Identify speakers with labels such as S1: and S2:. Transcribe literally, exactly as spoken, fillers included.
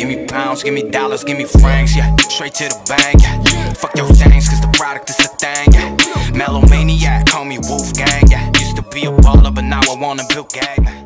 S1: Give me pounds, give me dollars, give me francs, yeah. Straight to the bank, yeah. Fuck your things, cause the product is the thing, yeah. Mellow maniac, call me Wolfgang, yeah. Used to be a baller, but now I wanna build gang.